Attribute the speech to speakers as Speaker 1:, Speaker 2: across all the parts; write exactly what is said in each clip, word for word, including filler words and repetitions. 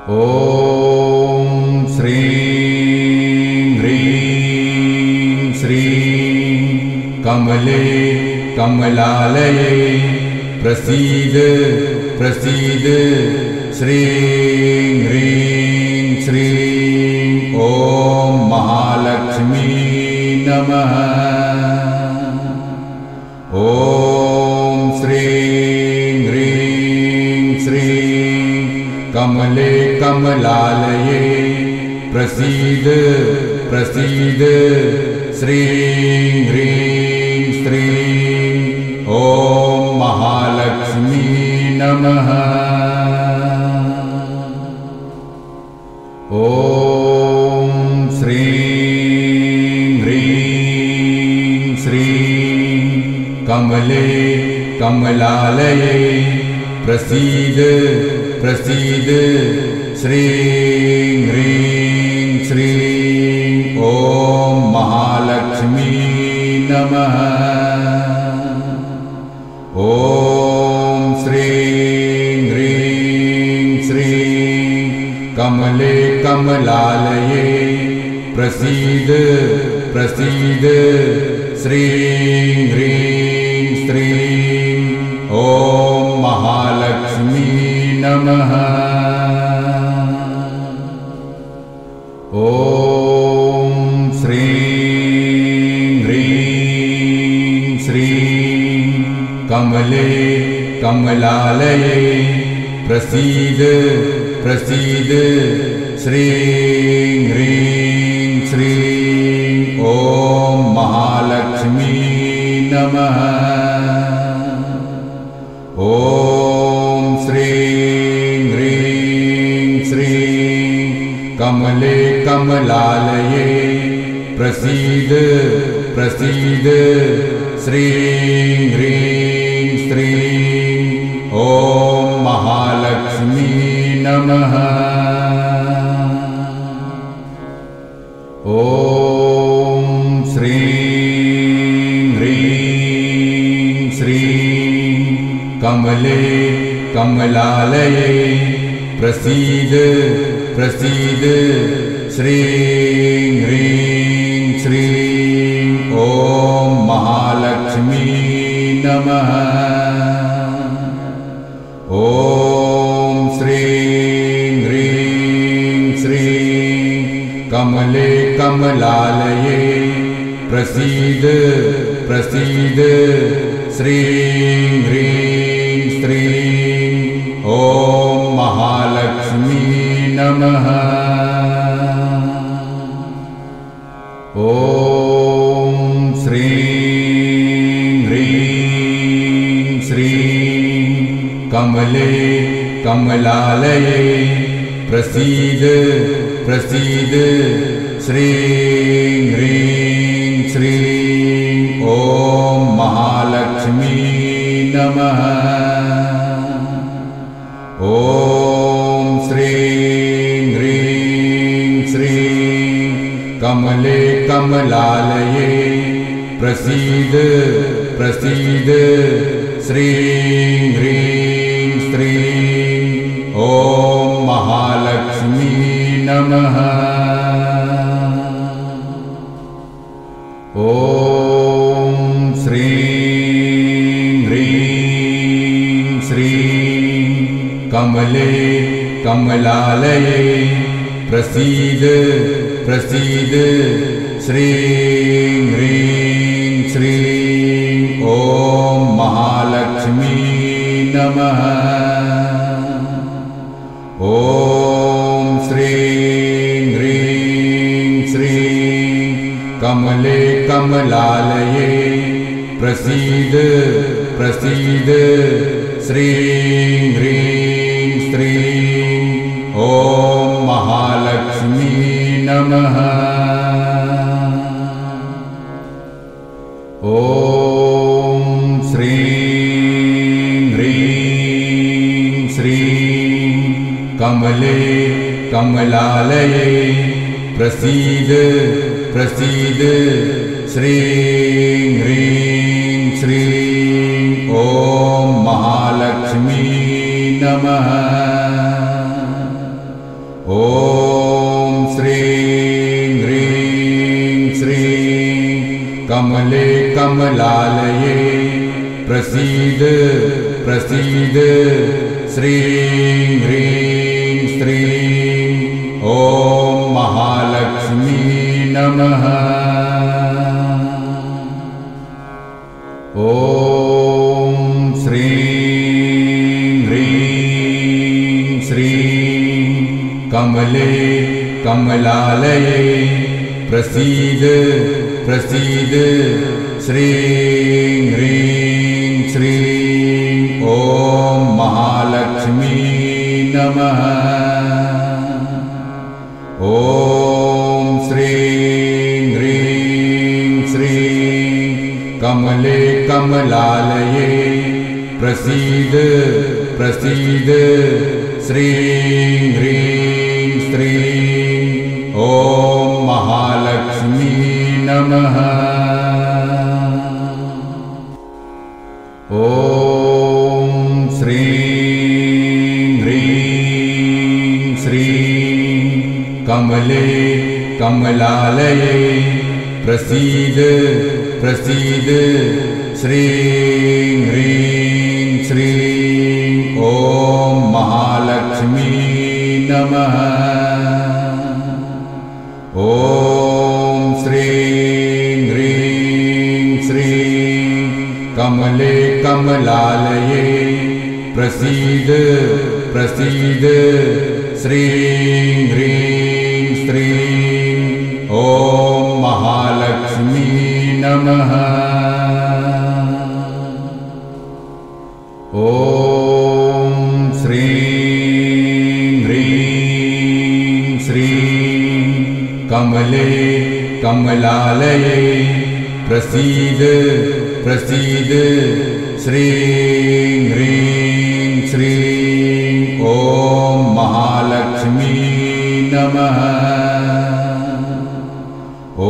Speaker 1: ॐ श्रीं ह्रीं श्रीं कमले कमलालये प्रसीद प्रसीद श्रीं ह्रीं श्रीं ॐ महालक्ष्मी नमः। ॐ श्रीं ह्रीं श्रीं कमले कमलालये प्रसीद प्रसीद श्रीं ह्रीं श्रीं ॐ महालक्ष्मी नमः। ॐ श्रीं ह्रीं श्रीं कमले कमलालये प्रसीद प्रसीद श्रीं ह्रीं श्रीं ॐ महालक्ष्मी नमः। ॐ श्रीं ह्रीं श्रीं कमले कमलालये प्रसीद प्रसीद श्रीं ह्रीं श्रीं ॐ महालक्ष्मी नमः। ॐ श्रीं ह्रीं श्रीं कमले कमलालये प्रसीद प्रसीद श्रीं ह्रीं श्रीं ॐ महालक्ष्मी नमः। ॐ श्रीं ह्रीं श्रीं कमले कमलालये प्रसीद प्रसीद श्रीं ह्रीं श्रीं ॐ महालक्ष्मी नमः। ॐ श्रीं ह्रीं श्रीं कमले कमलालये प्रसीद प्रसीद श्रीं ह्रीं श्रीं ॐ महालक्ष्मी नमः। ॐ श्रीं ह्रीं श्रीं कमले कमलालये प्रसीद प्रसीद श्रीं ह्रीं श्रीं ॐ महालक्ष्मी नमः। ॐ श्रीं ह्रीं श्रीं कमले कमलालये प्रसीद प्रसीद श्रीं ह्रीं श्रीं ॐ महालक्ष्मी नमः। ॐ श्रीं ह्रीं श्रीं कमले कमलालये प्रसीद प्रसीद श्रीं ह्रीं श्रीं ॐ महालक्ष्मी नमः। ॐ श्रीं ह्रीं श्रीं कमले कमलालये प्रसीद प्रसीद श्रीं ह्रीं श्रीं ॐ महालक्ष्मी नमः। ॐ श्रीं ह्रीं श्रीं कमले कमलालये प्रसीद प्रसीद श्रीं ह्रीं श्रीं ॐ महालक्ष्मी नमः। ॐ श्रीं ह्रीं श्रीं कमले कमलालये प्रसीद प्रसीद श्रीं ह्रीं श्रीं ॐ महालक्ष्मी नमः। कमले कमलालये प्रसीद प्रसीद श्रीं ह्रीं श्रीं ॐ महालक्ष्मी नमः। ॐ श्रीं ह्रीं श्रीं कमले कमलालये प्रसीद प्रसीद श्रीं ह्रीं श्रीं ॐ महालक्ष्मी नमः। ॐ श्रीं ह्रीं श्रीं कमले कमलालये प्रसीद प्रसीद श्रीं ह्रीं श्रीं ॐ महालक्ष्मी नमः। ॐ श्रीं ह्रीं श्रीं कमले कमलालये प्रसीद प्रसीद श्रीं ह्रीं श्रीं ॐ महालक्ष्मी नमः। ॐ श्रीं ह्रीं श्रीं कमले कमलालये प्रसीद प्रसीद श्रीं ह्रीं श्रीं ॐ महालक्ष्मी नमः। ॐ श्रीं ह्रीं श्रीं कमले कमलालये प्रसीद प्रसीद श्रीं ह्रीं श्रीं ॐ महालक्ष्मी नमः। ॐ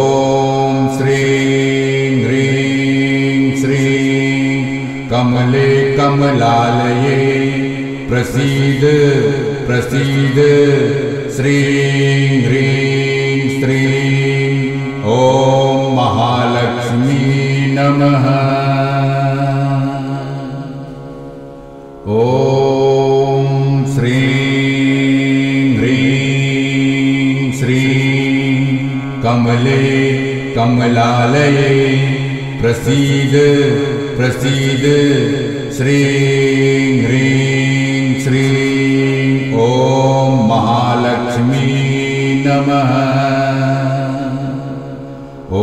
Speaker 1: श्रीं ह्रीं श्रीं कमले कमलालये प्रसीद प्रसीद श्रीं ह्रीं श्रीं ॐ महालक्ष्मी नमः। ॐ श्रीं ह्रीं श्रीं कमले कमलालये प्रसीद प्रसीद श्रीं ह्रीं श्रीं ॐ महालक्ष्मी नमः। ॐ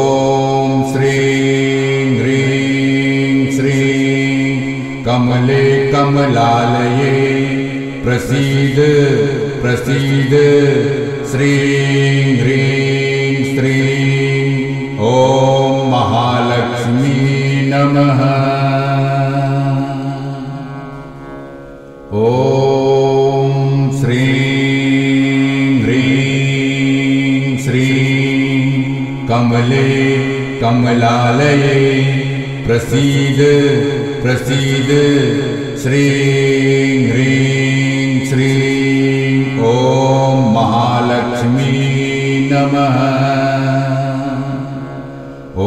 Speaker 1: श्रीं ह्रीं श्रीं कमले कमलालये प्रसीद प्रसीद श्रीं ह्रीं श्रीं ॐ महालक्ष्मी नमः। ॐ श्रीं ह्रीं श्रीं कमले कमलालये प्रसीद प्रसीद श्रीं ह्रीं श्रीं ॐ महालक्ष्मी नमः। ॐ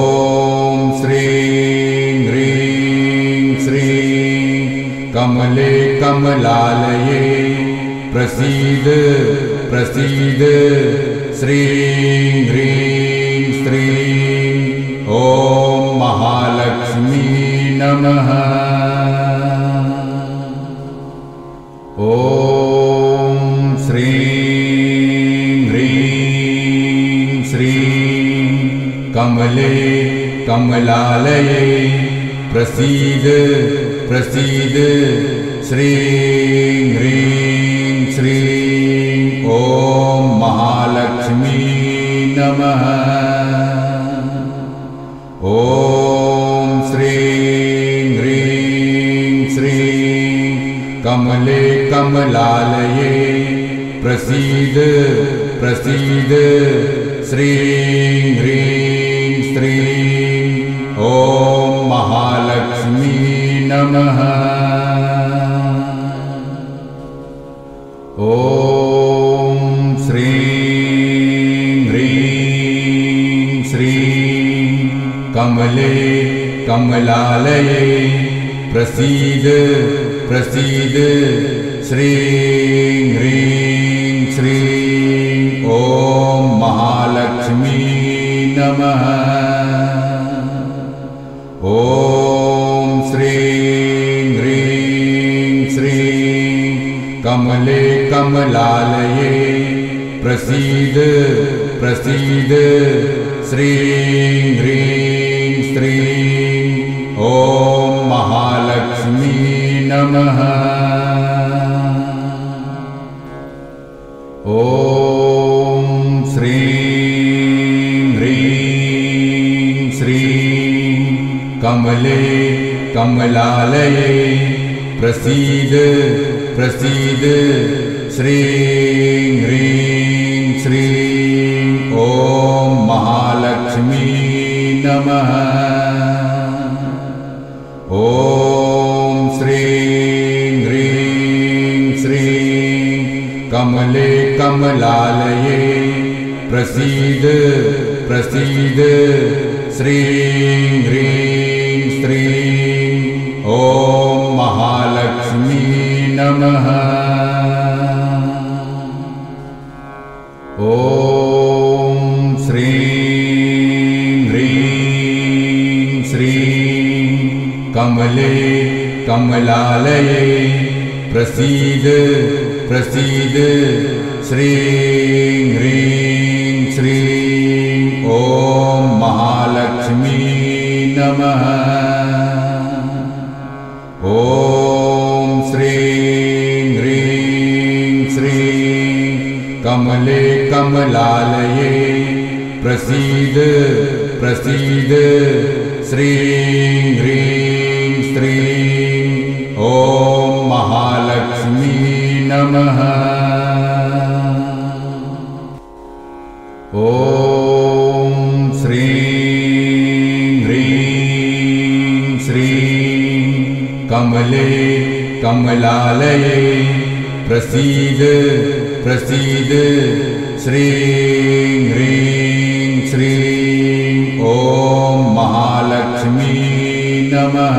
Speaker 1: श्रीं ह्रीं श्रीं कमले कमलालये प्रसीद प्रसीद श्रीं ह्रीं श्रीं ॐ महालक्ष्मी नमः। ॐ श्रीं ह्रीं श्रीं कमले कमलालये प्रसीद प्रसीद श्रीं ह्रीं श्रीं ॐ महालक्ष्मी नमः। ॐ श्रीं ह्रीं श्रीं कमले कमलालये प्रसीद प्रसीद श्रीं ह्रीं श्रीं ॐ महालक्ष्मी नमः। ॐ श्रीं ह्रीं श्रीं कमले कमलालये प्रसीद प्रसीद श्रीं ह्रीं श्रीं ॐ महालक्ष्मी नमः। ॐ श्रीं ह्रीं श्रीं कमले कमलालये प्रसीद प्रसीद श्रीं ह्रीं श्रीं ॐ महालक्ष्मी नमः। ॐ श्रीं ह्रीं श्रीं कमले कमलालये प्रसीद प्रसीद श्रीं ह्रीं श्रीं ॐ महालक्ष्मी नमः। ॐ श्रीं ह्रीं श्रीं कमले कमलालये प्रसीद प्रसीद श्रीं ह्रीं श्रीं ॐ महालक्ष्मी नमः। ॐ श्रीं ह्रीं श्रीं कमले कमलालये प्रसीद प्रसीद श्रीं ह्रीं श्रीं ॐ महालक्ष्मी नमः। ॐ श्रीं ह्रीं श्रीं कमले कमलालये प्रसीद प्रसीद श्रीं ह्रीं श्रीं ॐ महालक्ष्मी नमः। ॐ श्रीं ह्रीं श्रीं कमले कमलालये प्रसीद प्रसीद श्रीं ह्रीं श्रीं ॐ महालक्ष्मी नमः।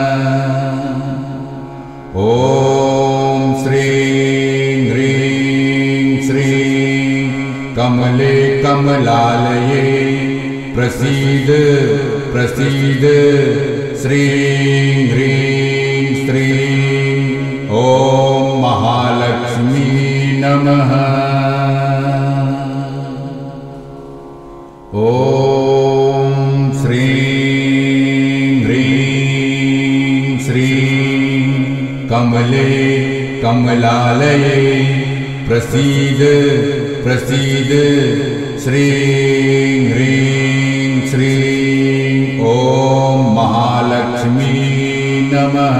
Speaker 1: ॐ श्रीं ह्रीं श्रीं कमले कमलालये प्रसीद प्रसीद श्रीं ह्रीं श्रीं ॐ महालक्ष्मी नमः। ॐ श्रीं ह्रीं श्रीं कमले कमलालये प्रसीद प्रसीद श्रीं ह्रीं श्रीं ॐ महालक्ष्मी नमः।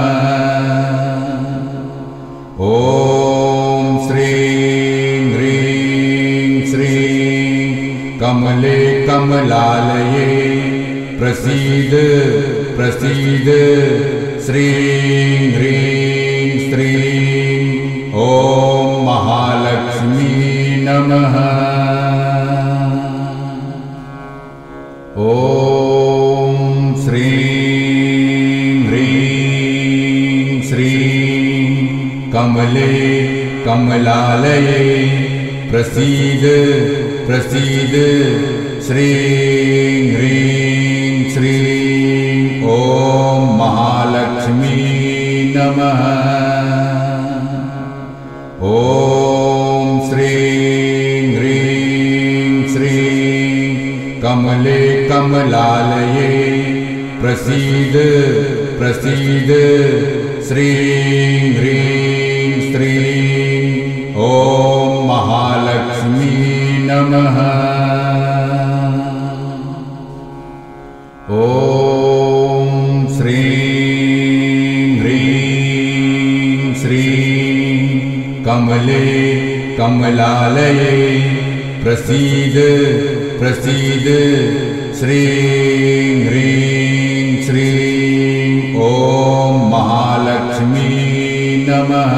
Speaker 1: ॐ श्रीं ह्रीं श्रीं कमले कमलालये प्रसीद प्रसीद श्रीं ह्रीं श्रीं ॐ महालक्ष्मी नमः। ॐ श्रीं ह्रीं श्रीं कमले कमलालये प्रसीद प्रसीद श्रीं ह्रीं श्रीं ॐ महालक्ष्मी नमः। ॐ श्रीं ह्रीं श्रीं कमले कमलालये प्रसीद प्रसीद श्रीं ह्रीं श्रीं ॐ महालक्ष्मी नमः। ॐ श्रीं ह्रीं श्रीं कमले कमलालये प्रसीद प्रसीद श्रीं ह्रीं श्रीं ॐ महालक्ष्मी नमः।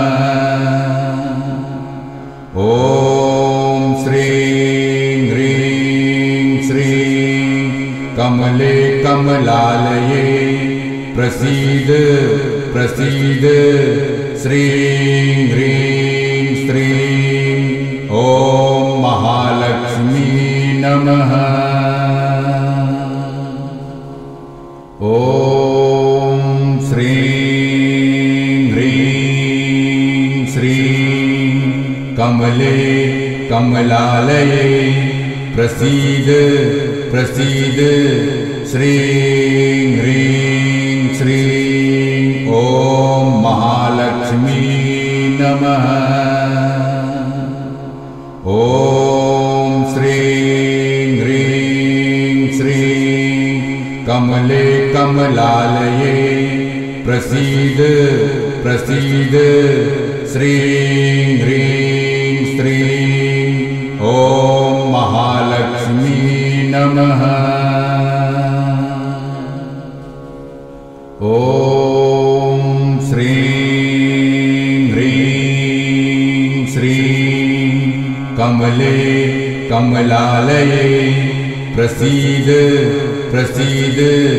Speaker 1: ॐ श्रीं ह्रीं श्रीं कमले कमलालये प्रसीद प्रसीद श्रीं ह्रीं श्रीं ॐ महालक्ष्मी नमः। ॐ श्रीं ह्रीं श्रीं कमले कमलालये प्रसीद प्रसीद श्रीं ह्रीं श्रीं ॐ महालक्ष्मी नमः। ॐ श्रीं ह्रीं श्रीं कमले कमलालये प्रसीद प्रसीद श्रीं ह्रीं श्रीं ॐ महालक्ष्मी नमः। ॐ श्रीं ह्रीं श्रीं कमले कमलालये प्रसीद प्रसीद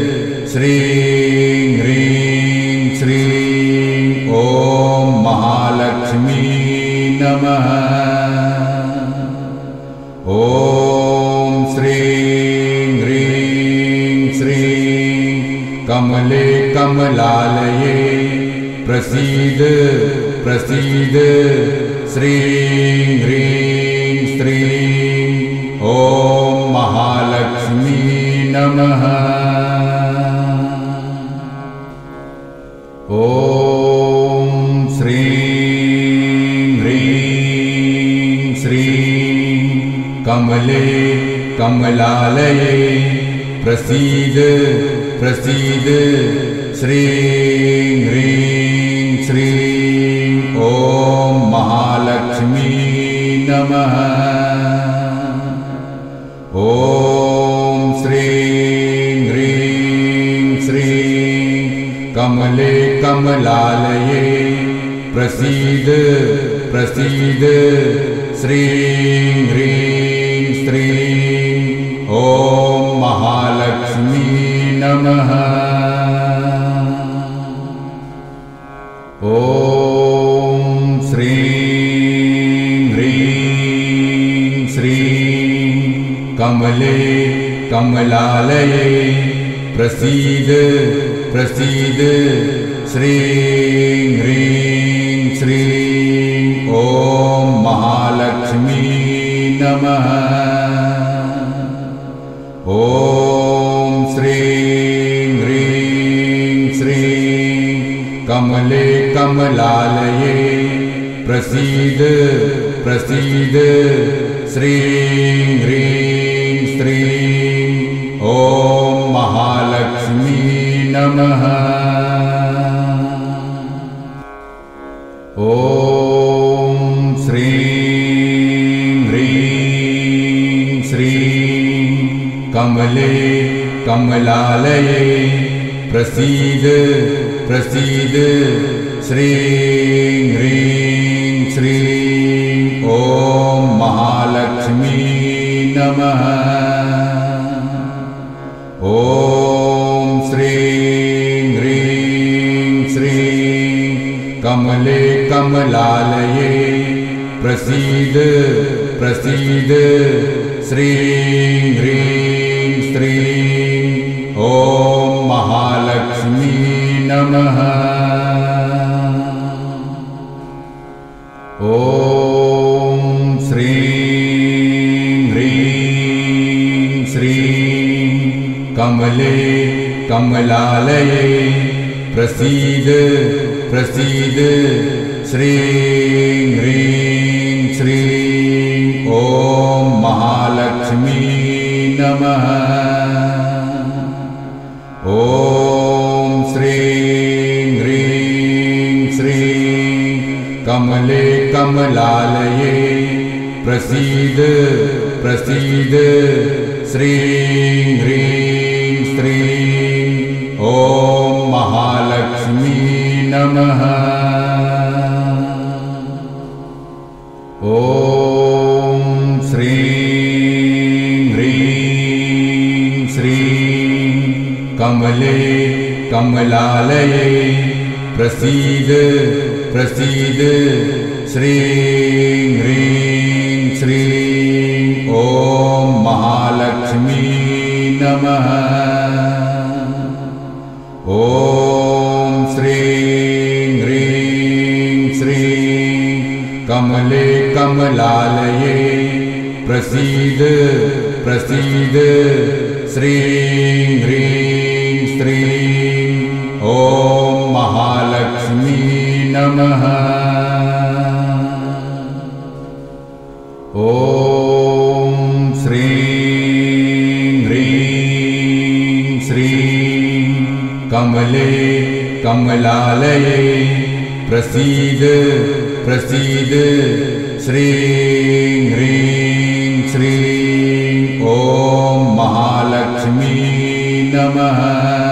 Speaker 1: श्रीं ह्रीं श्रीं ॐ महालक्ष्मी नमः। ॐ श्रीं ह्रीं श्रीं कमले कमलालये प्रसीद प्रसीद श्रीं ह्रीं श्रीं ॐ महालक्ष्मी नमः। ॐ श्रीं ह्रीं श्रीं कमले कमलालये प्रसीद प्रसीद श्रीं ह्रीं श्रीं ॐ महालक्ष्मी नमः। ॐ श्रीं ह्रीं श्रीं कमले कमलालये प्रसीद प्रसीद श्रीं ह्रीं श्रीं ॐ महालक्ष्मी नमः। ॐ श्रीं ह्रीं श्रीं कमले कमलालये प्रसीद प्रसीद श्रीं ह्रीं श्रीं ॐ महालक्ष्मी नमः। ॐ श्रीं ह्रीं श्रीं कमले कमलालये प्रसीद प्रसीद श्रीं ह्रीं श्रीं ॐ महालक्ष्मी नमः। ॐ श्रीं ह्रीं श्रीं कमले कमलालये प्रसीद प्रसीद श्रीं ह्रीं श्रीं ॐ महालक्ष्मी नमः। ॐ श्रीं ह्रीं श्रीं कमले कमलालये प्रसीद प्रसीद श्रीं ह्रीं श्रीं ॐ महालक्ष्मी नमः। ॐ श्रीं ह्रीं श्रीं कमले कमलालये प्रसीद प्रसीद श्रीं ह्रीं श्रीं ॐ महालक्ष्मी नमः। ॐ श्रीं ह्रीं श्रीं कमले कमलालये प्रसीद प्रसीद श्रीं ह्रीं श्रीं ॐ महालक्ष्मी नमः। ॐ श्रीं ह्रीं श्रीं कमले कमलालये प्रसीद प्रसीद श्रीं ह्रीं श्रीं ॐ महालक्ष्मी नमः। ॐ श्रीं ह्रीं श्रीं कमले कमलालये प्रसीद प्रसीद श्रीं ह्रीं श्रीं ॐ महालक्ष्मी नमः। ॐ श्रीं ह्रीं श्रीं कमले कमलालये प्रसीद प्रसीद श्रीं ह्रीं श्रीं ॐ महालक्ष्मी नमः।